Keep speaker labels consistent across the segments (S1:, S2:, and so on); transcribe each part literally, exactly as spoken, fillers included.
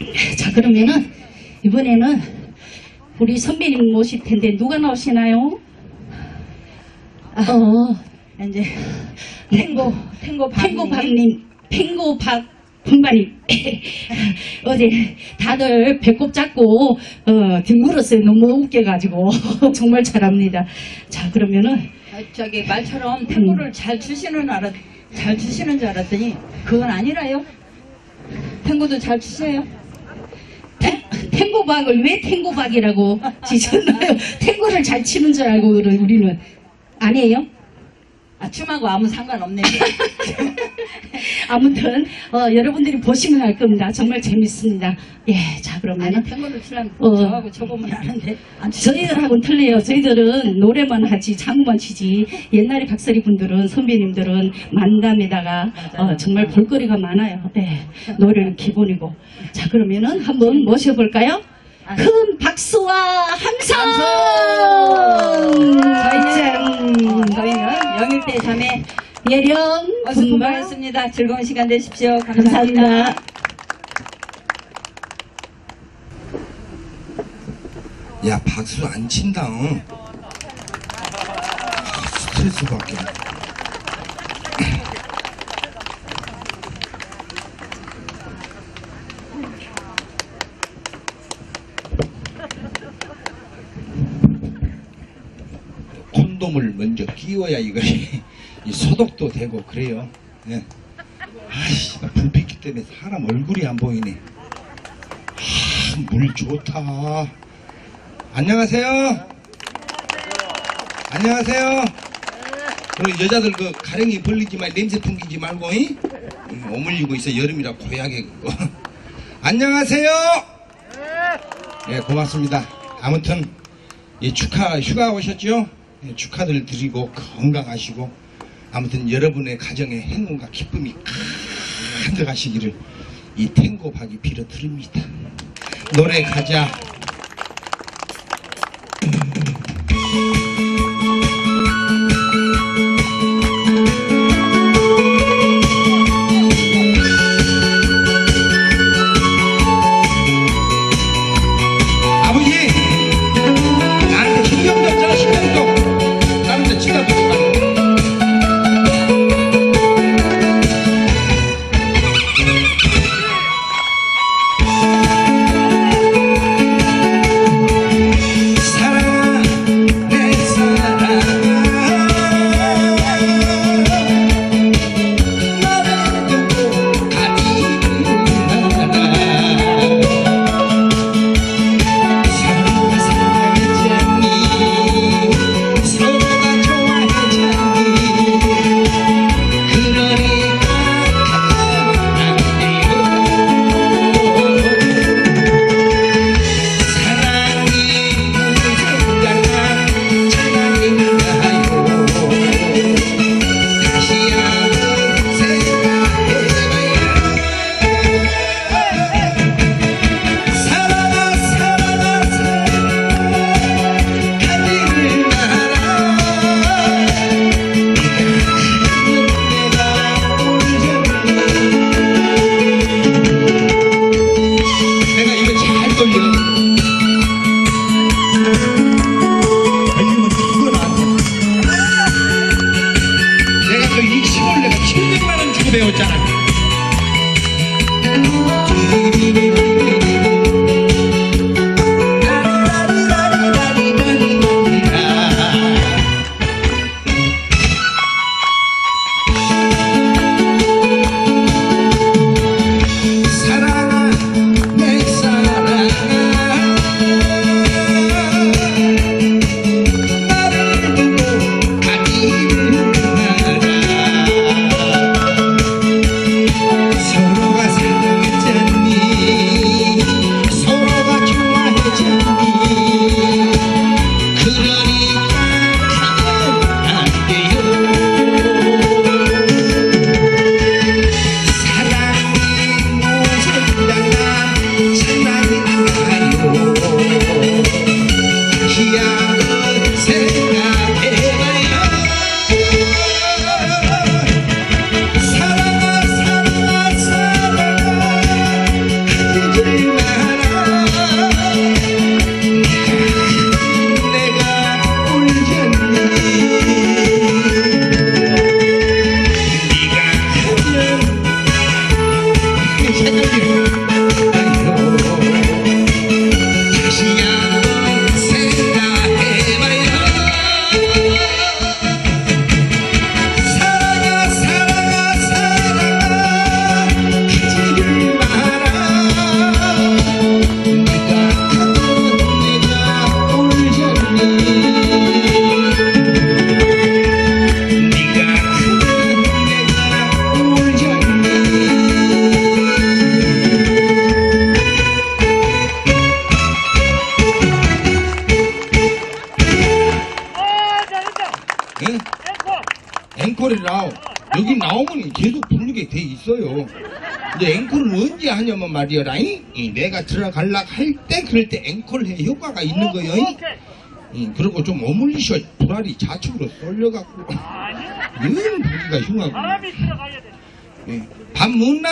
S1: 자, 그러면은 이번에는 우리 선배님 모실 텐데 누가 나오시나요?
S2: 아,
S1: 어,
S2: 이제 탱고 탱고
S1: 탱고
S2: 박님.
S1: 박님, 탱고 박 분바님. 어제 다들 배꼽 잡고 어, 뒹굴었어요. 너무 웃겨가지고 정말 잘합니다. 자, 그러면은
S2: 아, 저기 말처럼 탱고를
S1: 음.
S2: 잘 추시는 알았 잘 추시는 줄 알았더니 그건 아니라요. 탱고도 잘 추세요.
S1: 탱고박을 왜 탱고박이라고 지셨나요? 탱고를 잘 치는 줄 알고 우리는 아니에요?
S2: 아, 춤하고 아무 상관없네요.
S1: 아무튼 어, 여러분들이 보시면 알 겁니다. 정말 재밌습니다. 예, 자, 그러면
S2: 아니 탱고를 추려면
S1: 어.
S2: 저하고 저보면 아는데 안 추세요.
S1: 저희들하고는 틀려요. 저희들은 노래만 하지 장구만 치지. 옛날에 박서리 분들은 선배님들은 만담에다가 어, 정말 볼거리가 많아요. 네, 노래는 기본이고. 자, 그러면은 한번 모셔볼까요? 큰 박수와 함성!
S2: 저희는, 저희는 영일대 자매
S1: 예령
S2: 어서
S1: 분발
S2: 분발했습니다. 즐거운 시간 되십시오. 감사합니다.
S1: 감사합니다.
S3: 야, 박수 안 친다. 응? 아, 스트레스 받게. 콘돔을 먼저 끼워야 이거 이 소독도 되고 그래요. 예. 아이씨, 나 불빛기 때문에 사람 얼굴이 안 보이네. 아, 물 좋다. 안녕하세요. 안녕하세요. 그리고 여자들 그 가랭이 벌리지 말, 냄새 풍기지 말고, 이? 오물리고 있어. 여름이라 고약해 그거. 안녕하세요. 예, 고맙습니다. 아무튼 예, 축하 휴가 오셨죠? 예, 축하들 드리고 건강하시고 아무튼 여러분의 가정에 행운과 기쁨이 가득하시기를 이 탱고박이 빌어드립니다. 노래 가자. 사랑아 내 사장님. 다시 한번 생각해봐요. 사랑아 사랑아 사랑아 가지를 마라. 네가 가도 내가 울잖니. 네가 가도 내가 울잖니. 예? 앵콜이 나오. 여기 나오면 계속 부르게 돼 있어요. 근데 앵콜은 언제 하냐면 말이야라잉. 이 내가 들어갈락 할 때 그럴 때 앵콜 해 효과가 있는 거요. 응, 그리고 좀 어물리셔. 불알이 좌측으로 쏠려갖고 응 보기가 흉하고.
S4: 사람이 들어가야 돼.
S3: 예. 밥 묻나?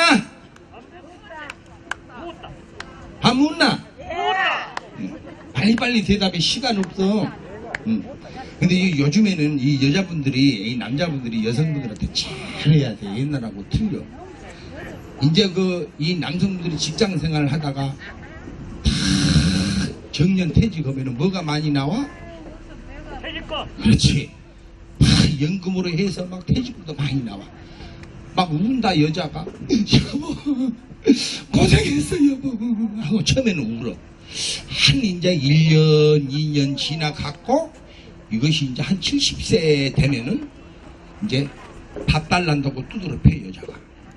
S3: 밥 묻나? 응. 빨리빨리 대답해. 시간 없어. 응. 근데 이 요즘에는 이 여자분들이 이 남자분들이 여성분들한테 잘해야 돼. 옛날하고 틀려. 이제 그 이 남성분들이 직장 생활을 하다가 다 정년 퇴직하면은 뭐가 많이 나와?
S4: 퇴직금.
S3: 그렇지. 다 연금으로 해서 막 퇴직금도 많이 나와. 막 운다 여자가 여보 고생했어 여보 하고 처음에는 울어. 한 이제 일 년 이 년 지나갔고 이것이 이제 한 칠십 세 되면은 이제 밥 달란다고 두드러 패 여자가.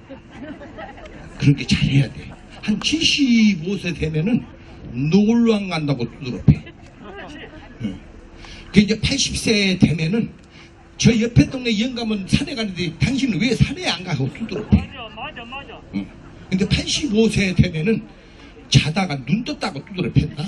S3: 그렇게 잘해야 돼. 한 칠십오 세 되면은 놀러 안 간다고 두드러 패. 응. 그 이제 팔십 세 되면은 저 옆에 동네 영감은 산에 가는데 당신은 왜 산에 안 가고 두드러 패.
S4: 맞아, 맞아, 맞아.
S3: 응. 근데 팔십오 세 되면은 자다가 눈 떴다고 두드러 팬다.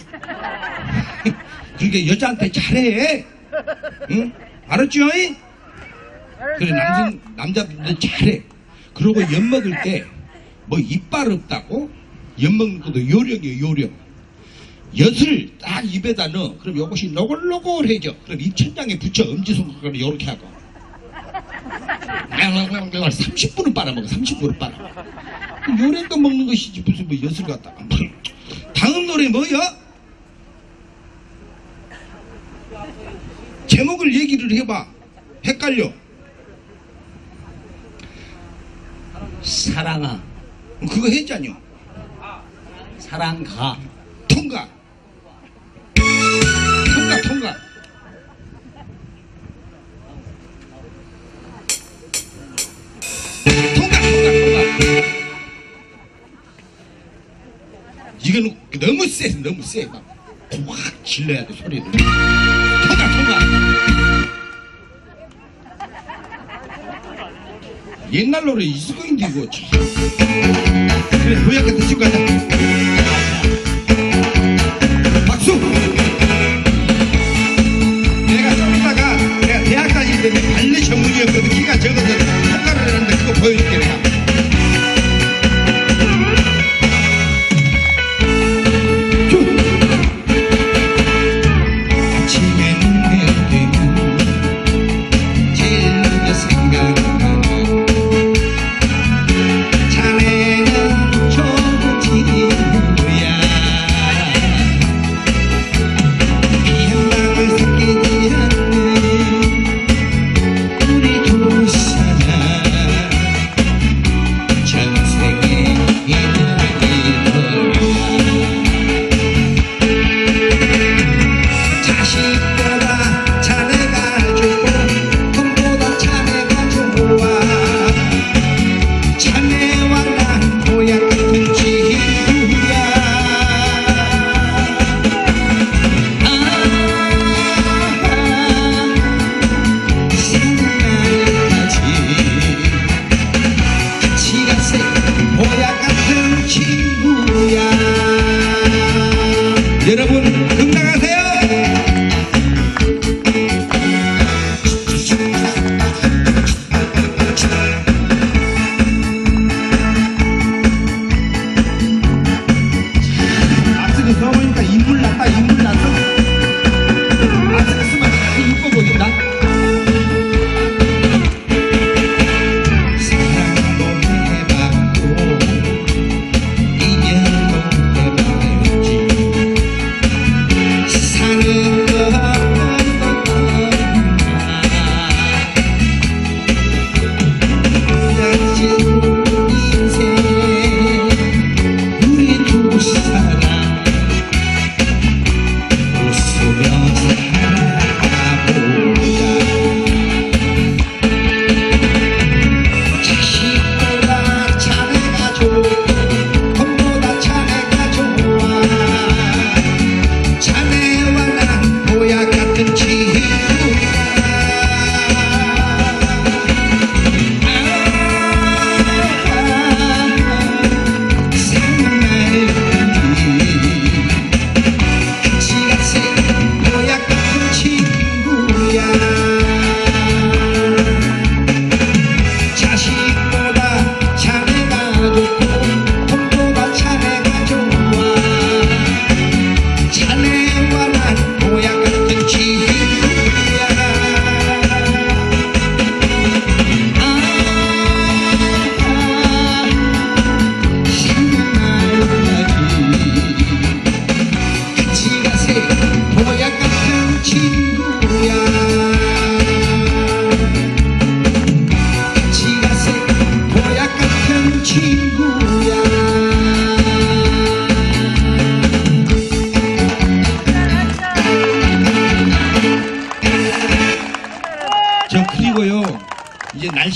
S3: 그러니까 여자한테 잘해. 응? 알았죠? 그래 남성 남자분들 잘해. 그리고 엿 먹을 때 뭐 이빨 없다고 엿 먹는 것도 요령이에요. 요령. 엿을 딱 입에다 넣어. 그럼 요것이 노골노골해져. 그럼 입천장에 붙여. 엄지손가락으로 요렇게 하고 삼십 분은 빨아먹어. 삼십 분은 빨아. 요령도 먹는 것이지 무슨 뭐 엿을 갖다가. 다음 노래 뭐야? 제목을 얘기를 해봐. 헷갈려.
S5: 사랑아,
S3: 그거 했잖요.
S5: 사랑가.
S3: 통과. 통과, 통과. 통과, 통과, 통과. 이거는 너무 세, 너무 세. 막 확 질러야 돼, 소리를. 통과, 통과. 옛날 노래 이수근인데 이거 참. 그래 노약 같은 친구 가자. 박수. 내가 좀 이따가 내가 대학 다닐 때는 발레 전문이었거든. 키가 적어서 평가를 했는데 그거 보여줄게 내가. 자네는 좀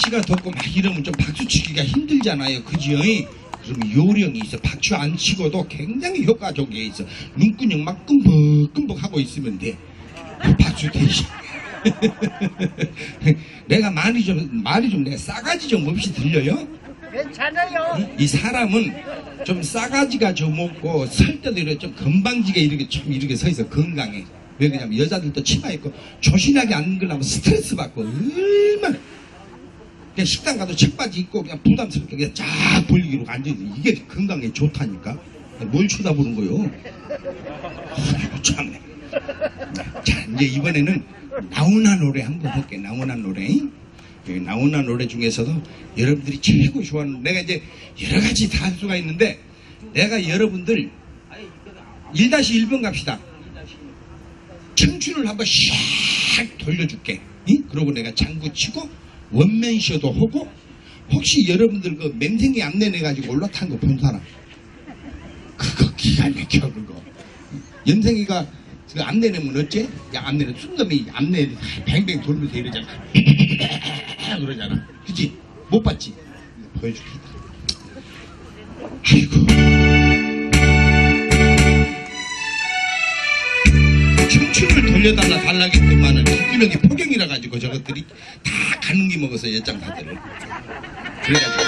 S3: 날씨가 덥고 막 이러면 좀 박수 치기가 힘들잖아요. 그죠? 그러면 요령이 있어. 박수 안 치고도 굉장히 효과적인 게 있어. 눈구녕 막 끔벅끔벅 하고 있으면 돼. 그 박수 대신. 내가 말이 좀, 말이 좀 내가 싸가지 좀 없이 들려요?
S4: 괜찮아요.
S3: 이 사람은 좀 싸가지가 좀 없고 설 때도 이렇게 좀 건방지게 이렇게 좀 이렇게 서 있어. 건강해. 왜 그러냐면 여자들도 치마 입고 조신하게 안 그러면 스트레스 받고 얼마나 그냥 식당 가도 책바지 입고 그냥 부담스럽게 그냥 쫙 벌리기로 앉아있는 이게 건강에 좋다니까. 뭘 쳐다보는 거요? 아이고 참네. 자 이제 이번에는 나훈아 노래 한번 할게. 나훈아 노래. 나훈아 노래 중에서도 여러분들이 최고 좋아하는 내가 이제 여러 가지 다 할 수가 있는데 내가 여러분들 일 다시 일 번 갑시다. 청춘을 한번 샥 돌려줄게. 응? 그러고 내가 장구 치고 원맨쇼도 하고 혹시 여러분들 그 맹생이 암내 내가지고 올라탄 거 본 사람? 그거 기가 막혀 그거. 연생이가 그 암내 내면 어째? 야 암내는 순놈이 암내 뱅뱅 돌면서 이러잖아. 그러잖아. 그치? 못 봤지? 보여줄게. 아이고. 청춘을 돌려달라 달라겠더만은 뒷구녕이 포경이라 가지고 저것들이 다 가는 기 먹어서 여장사들을 그래가지고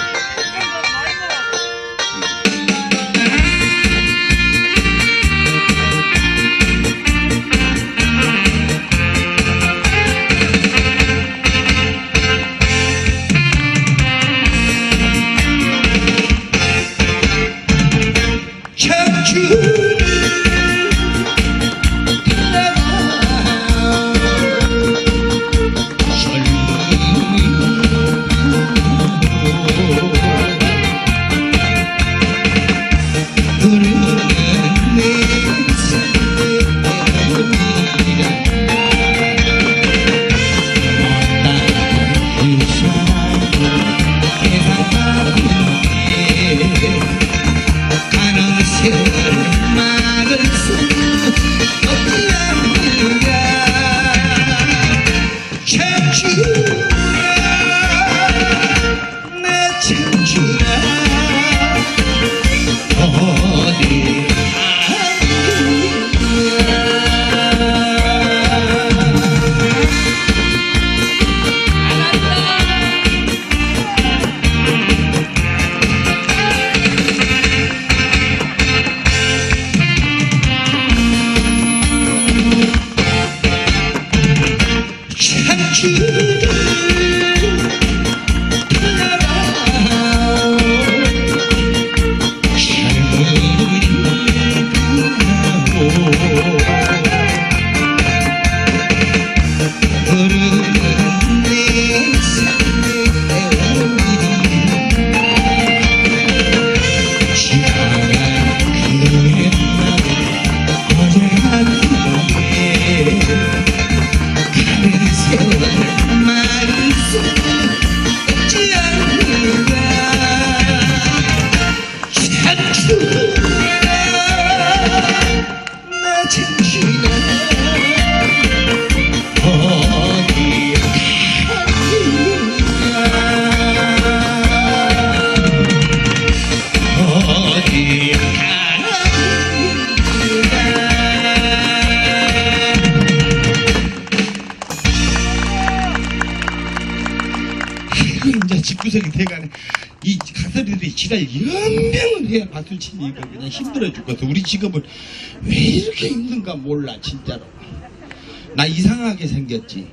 S3: 집구석이 돼가네. 이 가설이들이 지랄 연명을 해야 밭을 치니 이거 그냥 힘들어 죽겠어. 우리 직업은 왜 이렇게 힘든가 몰라 진짜로. 나 이상하게 생겼지.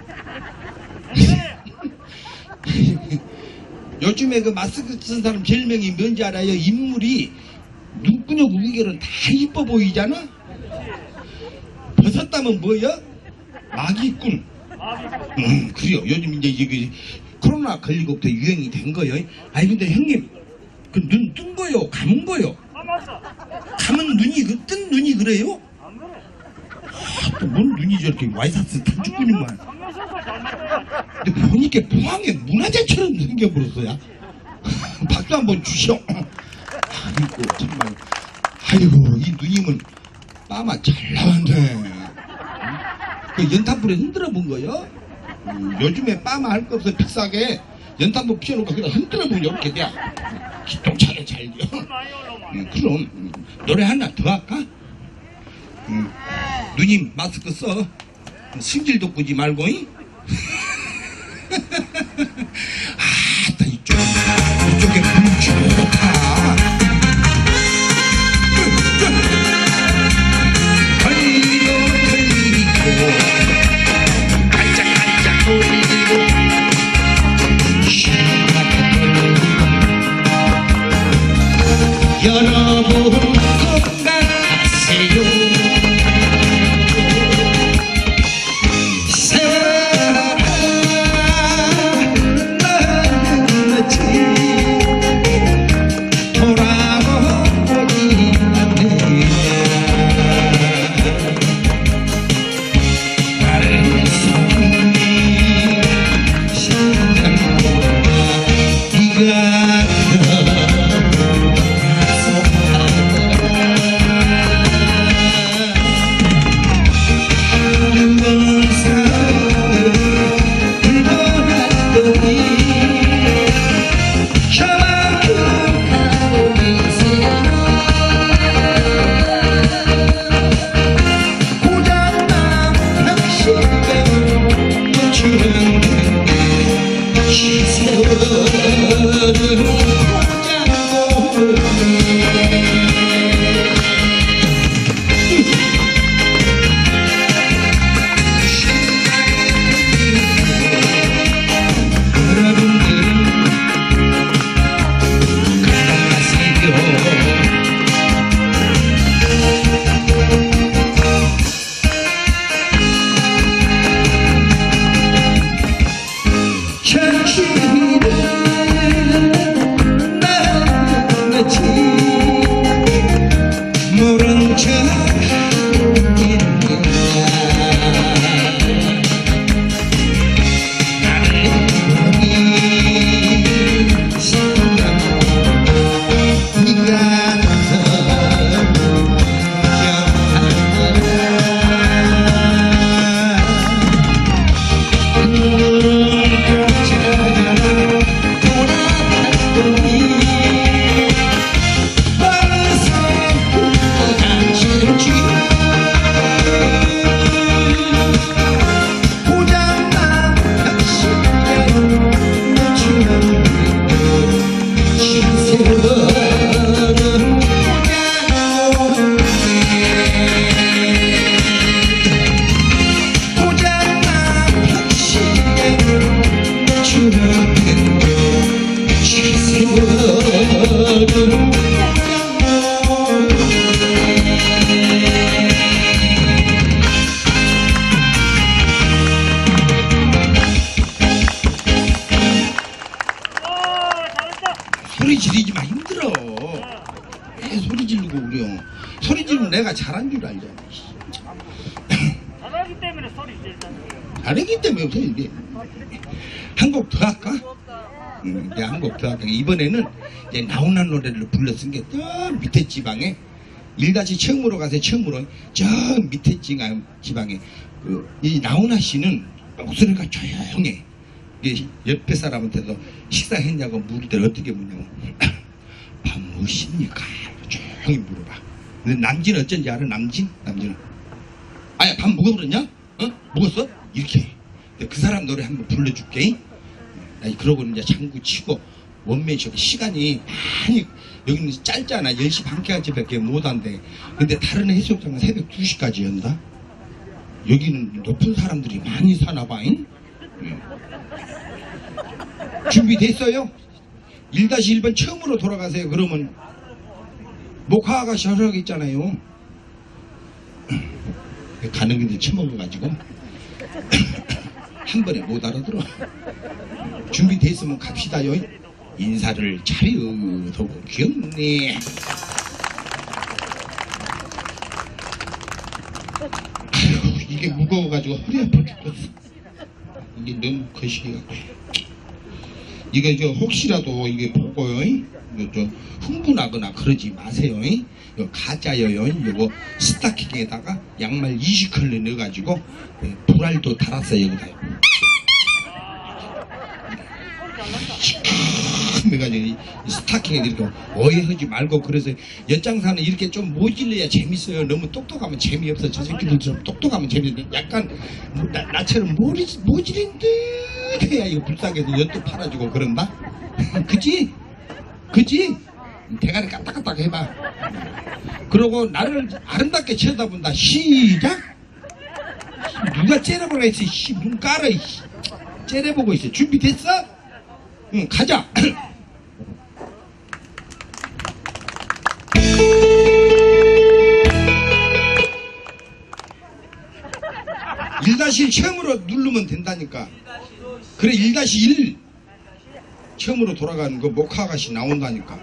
S3: 요즘에 그 마스크 쓴 사람 제일 명이 뭔지 알아요? 인물이 눈구녕 우기결은 다 이뻐 보이잖아? 벗었다면 뭐야? 마기꾼. 음, 그래요. 요즘 이제 이게 코로나 걸리고부터 유행이 된 거예요. 아니 근데 형님 그 눈 뜬 거요? 감은 거요? 감은 눈이 그 뜬 눈이 그래요? 아, 또 뭔 눈이 저렇게 와이사스 탄죽군이만. 근데 보니까 포항에 문화재처럼 생겨버렸어요. 박수 한번 주시오. 아이고 정말 아이고 이 누님은 빠마 잘 나왔네. 그 연탄불에 흔들어 본 거요? 음, 요즘에 빠마 할 거 없어 비싸게 연탄불 피워놓고 그냥 흔들어 보면 이렇게 돼. 기똥차게 잘 돼. 음, 그럼 음, 노래 하나 더 할까? 음, 누님 마스크 써. 승질도 꾸지 말고. 잉? 아따 이쪽 이쪽에 물 좋다. 걸리고 걸리고 반짝반짝 돌리고 여러분 건강하세요. 세월아 나는 마치 돌아오지 않네. 나를 손이 심장보다 네가 소리 지르지 마. 힘들어. 왜 소리 지르고 그래요. 소리 지르면 내가 잘한 줄 알잖아.
S4: 잘하기 때문에 소리 질잖아.
S3: 잘하기 때문에 없어 이게. 한 곡 더 할까? 응, 내가 한 곡 더 할까? 이번에는 이제 나훈아 노래를 불렀은 게 저 밑에 지방에 일다시 처음으로 가서 처음으로 저 밑에 지방에 그 이 나훈아 씨는 목소리가 조용해. 이게 옆에 사람한테도 식사했냐고 물을 때 어떻게 묻냐고 밥 무엇입니까? 조용히 물어봐. 근데 남진은 어쩐지 알아? 남진? 남진은 아야 밥 먹어버렸냐? 어? 먹었어? 이렇게 해. 근데 그 사람 노래 한번 불러줄게. 아니 그러고 이제 장구 치고 원맨 쇼 시간이 많이 여기는 짧잖아. 열 시 반까지밖에 못한대. 근데 다른 해수욕장은 새벽 두 시까지 연다. 여기는 높은 사람들이 많이 사나봐. 응? 응. 준비됐어요? 일 다시 일 번 처음으로 돌아가세요. 그러면 목화 아가씨 하라고 있잖아요. 가는 길에 처먹어가지고 한 번에 못 알아들어. 준비됐으면 갑시다요. 인사를 차려. 더고 귀엽네. 아휴, 이게 무거워가지고 허리 아파 죽겠어. 이게 너무 거시기갖고. 이거 저 혹시라도 이게 보고요. 이거 저 흥분하거나 그러지 마세요. 이거 가짜예요. 이거 스타킹에다가 양말 이십 컬러 넣어가지고 불알도 달았어요. 여기다. 시큼해가지고 스타킹에 이렇게 오해하지 말고. 그래서 엿장사는 이렇게 좀 모질러야 재밌어요. 너무 똑똑하면 재미없어. 저 새끼들 좀 똑똑하면 재밌는데 약간 뭐 나, 나처럼 모리, 모질인 듯 해야 이거 불쌍해서 엿도 팔아주고 그런다. 그치? 그치? 대가리 까딱까딱 해봐. 그러고 나를 아름답게 쳐다본다. 시작. 누가 째려보라 했어. 씨, 눈 깔아. 씨. 째려보고 있어. 준비됐어? 응, 가자. 일 다시 일 처음으로 누르면 된다니까. 그래, 일 다시 일 처음으로 돌아가는 거 목화가시 나온다니까.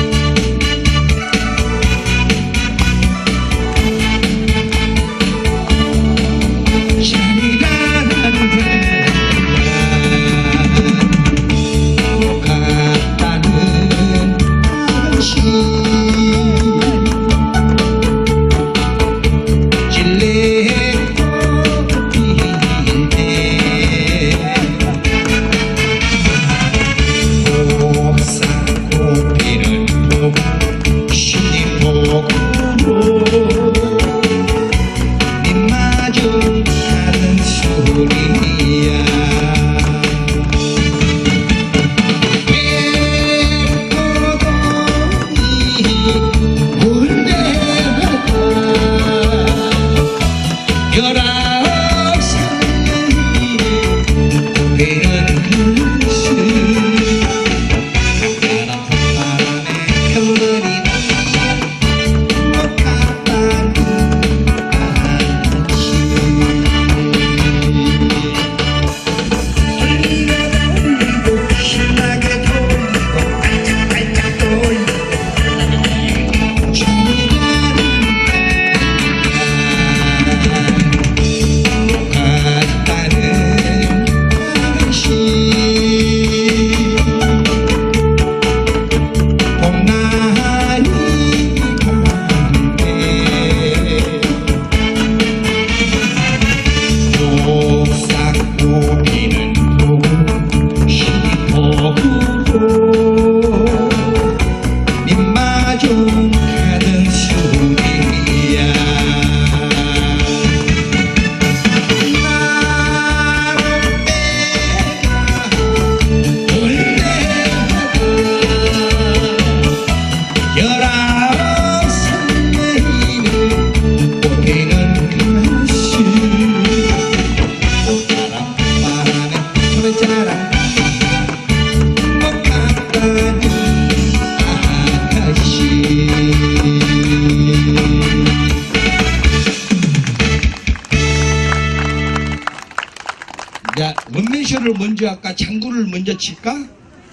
S3: 야, 원맨쇼를 먼저 할까? 장구를 먼저 칠까?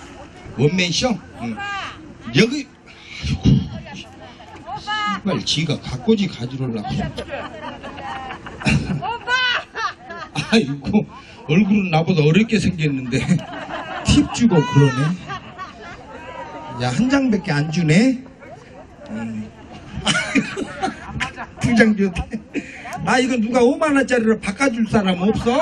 S3: 원맨쇼? 응. 여기, 아이고, 지가 갖고지 가지러려고. 아이고, 얼굴은 나보다 어렵게 생겼는데 팁 주고 그러네. 야, 한 장밖에 안 주네. 음. 두 장 줘도 돼. 아, 이거 누가 오만 원짜리로 바꿔줄 사람 없어?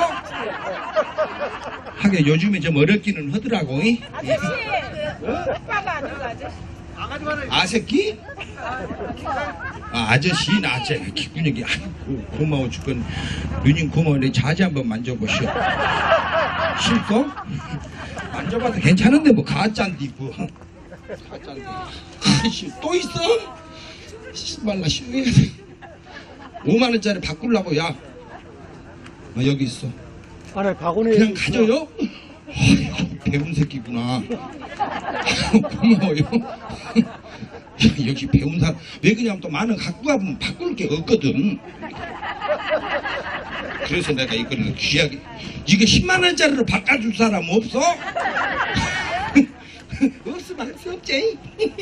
S3: 하긴 요즘에 좀 어렵기는 하더라고. 이?
S4: 아저씨! 오빠가 아니고 아저씨.
S3: 아새끼? 아, 아저씨, 나 아저씨, 기분이 아이고, 고마워 죽건. 누님 고마워. 내 자지 한번 만져보시오. 싫어? 만져봐도 괜찮은데 뭐 가짜인데 이거. 가짜인데. 아이씨, 또 있어? 말라 쉬어야 돼. 오만 원짜리 바꾸려고. 야, 어, 여기 있어.
S5: 아니, 바구니에
S3: 그냥 가져요? 아이고, 배운 새끼구나. 고마워요. 역시 배운 사람. 왜 그냥 또 많은 갖고 가면 바꿀 게 없거든. 그래서 내가 이거를 귀하게. 이게 십만 원짜리로 바꿔줄 사람 없어? 없으면 할 수 없지.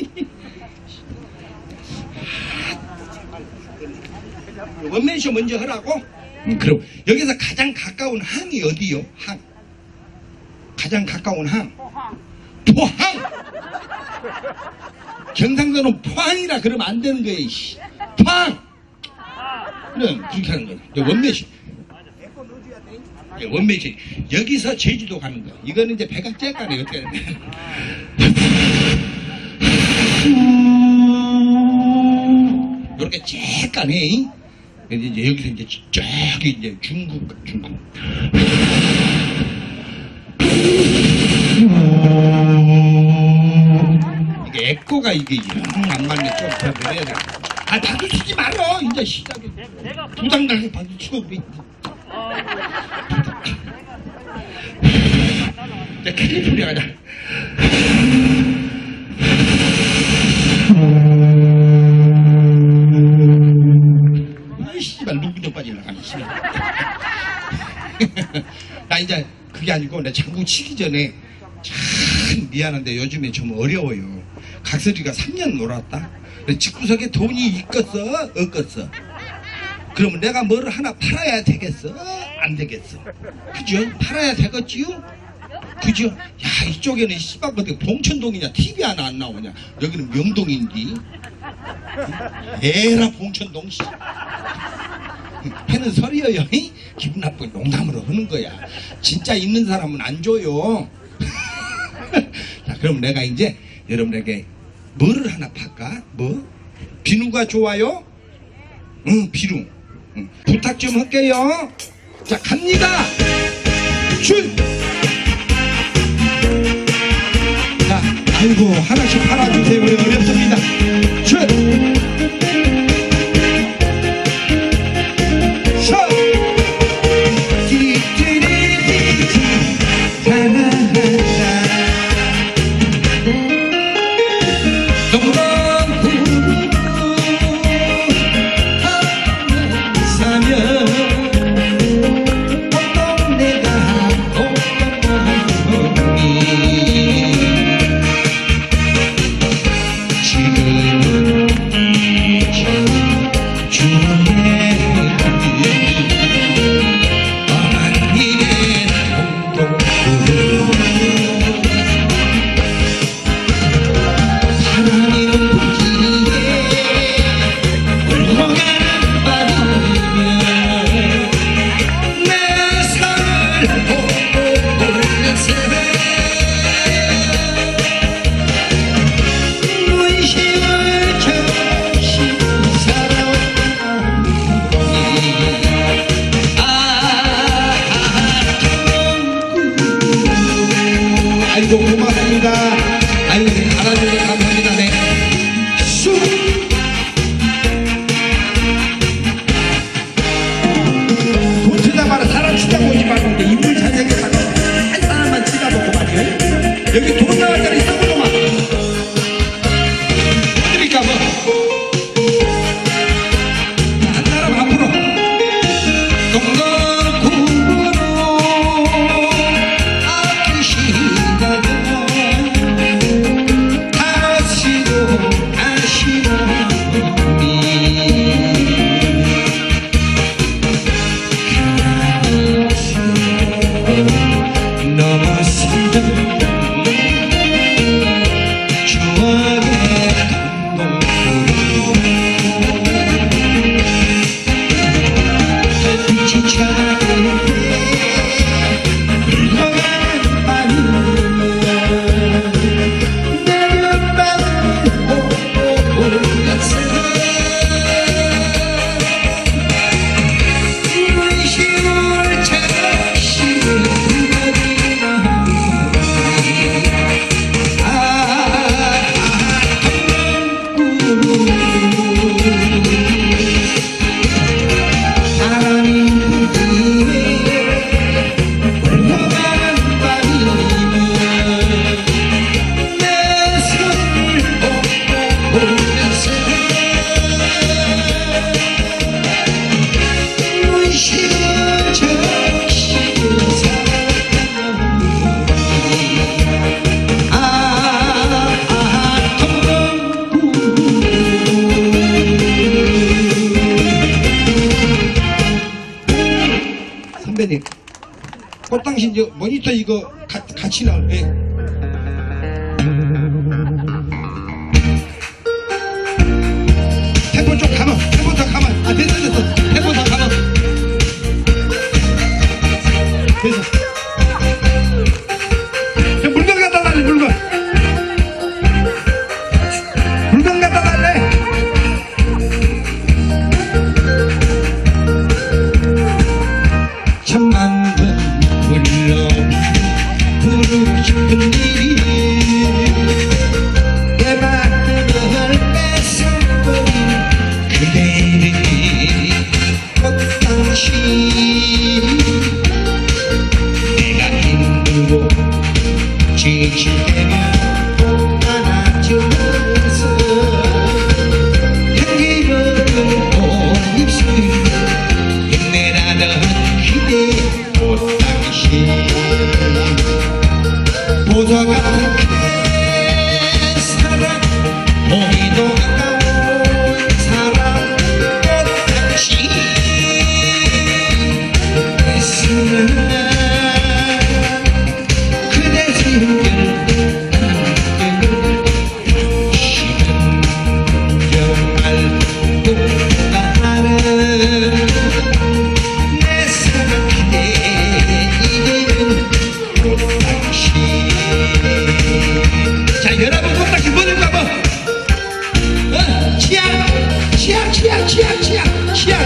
S3: 원맨쇼 먼저 하라고? 음, 그럼 여기서 가장 가까운 항이 어디요? 항. 가장 가까운 항. 포항. 경상도는 포항이라 그러면 안 되는 거예요. 씨. 포항. 그래, 그렇게 하는 거야. 원맨쇼. 예, 원매지. 여기서 제주도 가는 거. 이거는 이제 배가 째까네. 어떻게 해야 돼? 이렇게 째까네. 이제 여기서 이제 저기 이제 중국, 중국. 이게 에코가 이게 안 맞네. 좀 더 내야 돼. 아, 박수 치지 말어. 이제 시작이. 부당 가서 박수 치고 우리. 이제 캘리포니아 가자. 아이, 씨발, 눈구덩 빠질라 가네, 씨발. 나 이제 그게 아니고, 내 장구 치기 전에 참 미안한데 요즘에 좀 어려워요. 각설이가 삼 년 놀았다? 집구석에 돈이 있겠어? 없겠어? 그러면 내가 뭐를 하나 팔아야 되겠어? 안 되겠어? 그죠? 팔아야 되겠지요? 그죠? 야, 이쪽에는 씨발 어디 봉천동이냐 티비 하나 안 나오냐? 여기는 명동인디. 에라 봉천동 씨. 해는 설이여요. 기분 나쁘게 농담으로 하는 거야. 진짜 있는 사람은 안 줘요. 자, 그럼 내가 이제 여러분에게 뭐를 하나 팔까? 뭐? 비누가 좋아요? 응, 비누. 응. 부탁 좀 할게요. 자, 갑니다. 출! 자, 아이고, 하나씩 팔아주세요. 우리 어렵습니다. 출! 셔! 띠띠리띠띠 하나하나 아이고 고맙습니다. 아이고 알아주셔서 감사합니다. 네. 쑥! 돈 쓰다마라 사람 치다보지 말고 인물 잘생겼다고 한 사람만 치다보고 말이야. 여기 돈 나갈 자리 있다고 놈아. 어디니까 뭐. 한 사람 앞으로. 동동. 선배님, 꽃당신 저 모니터 이거 가, 같이 나올. 예. 템포 좀 가만, 템포 더 가만. 아 됐어 됐어. 템포 더 가만. 치약 치약 치약 치약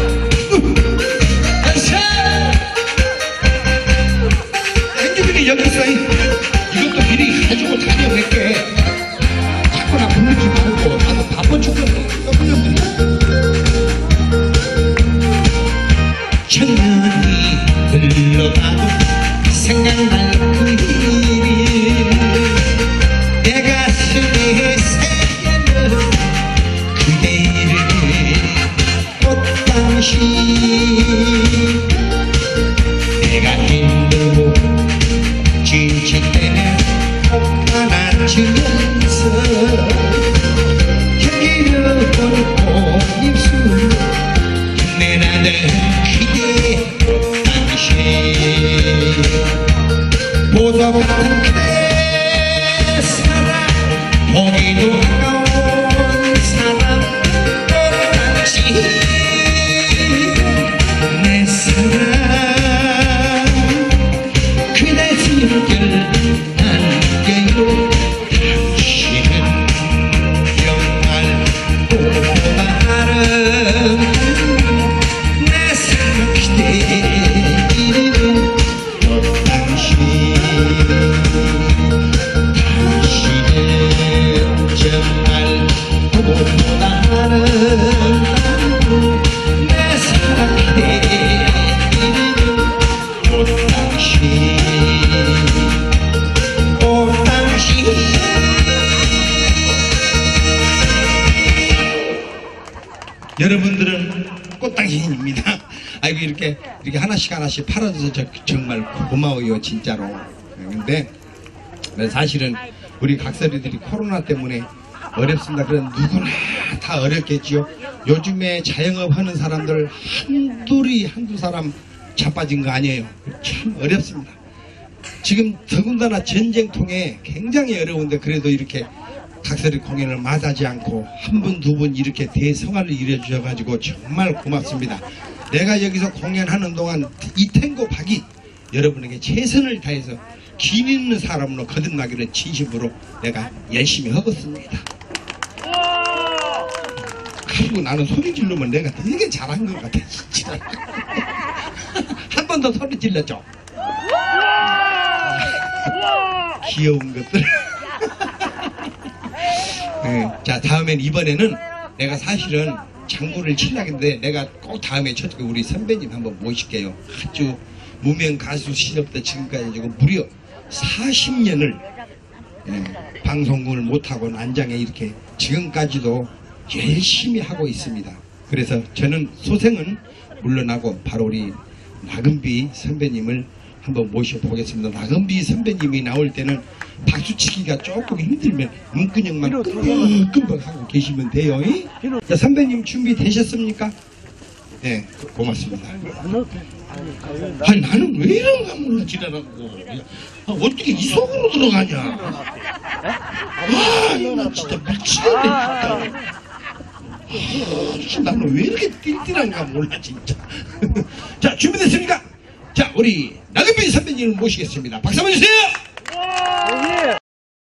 S3: 행주민이 여기 있어. 이것도 미리 가지고 다녀갈게. 자꾸 나 부르지 말고. 나도 바쁜 죽겠어. 천년이 흘러가도 생각날 그 일이 내 가슴에 새겨는 그대 이름 꽃당시 내가 힘들고 지칠 때는 안아주면서 향기를 뻗고 입술 내나는 그대 당신 보석 같은 그대 사랑 보기도 아까운 사랑 당신 내 사랑 그대 숨길 안겨요 당신은 정말 보다 아름 내 사랑 그대 이름은 당신 당신은 정말 보다 아름다운 내 사랑 그대 이름은 당신 당신 여러분들은 꽃당신입니다. 아이고 이렇게 이렇게 하나씩 하나씩 팔아줘서 저, 정말 고마워요 진짜로. 근데 사실은 우리 각설이들이 코로나 때문에 어렵습니다. 그런 누구나 다 어렵겠지요. 요즘에 자영업 하는 사람들 한둘이 한두 사람 자빠진 거 아니에요. 참 어렵습니다. 지금 더군다나 전쟁통에 굉장히 어려운데 그래도 이렇게 각설이 공연을 마다하지 않고 한 분 두 분 이렇게 대성화를 이뤄주셔가지고 정말 고맙습니다. 내가 여기서 공연하는 동안 이 탱고 박이 여러분에게 최선을 다해서 길 있는 사람으로 거듭나기를 진심으로 내가 열심히 하겠습니다. 그리고 나는 소리 지르면 내가 되게 잘한 것 같아 진짜. 한 번 더 소리 질러줘. 귀여운 것들. 네, 자 다음엔 이번에는 내가 사실은 장구를 치려고 했는데 내가 꼭 다음에 첫 우리 선배님 한번 모실게요. 아주 무명 가수 시절부터 지금까지 지금 무려 사십 년을 예, 방송국을 못하고 난장에 이렇게 지금까지도 열심히 하고 있습니다. 그래서 저는 소생은 물러나고 바로 우리 나금비 선배님을 한번 모셔보겠습니다. 나금비 선배님이 나올 때는 박수치기가 조금 힘들면 눈구녕만 끔뻑끔뻑 하고 계시면 돼요. 자, 선배님 준비되셨습니까? 네, 고맙습니다. 아니 나는 왜 이런가 몰라 지랄하고. 아, 어떻게 이 속으로 들어가냐. 아, 나 진짜 미치겠네 진짜. 아, 나는 왜 이렇게 띨띨한가 몰라 진짜. 자 준비됐습니까? 자 우리 나금비 선배님을 모시겠습니다. 박수 한번 주세요.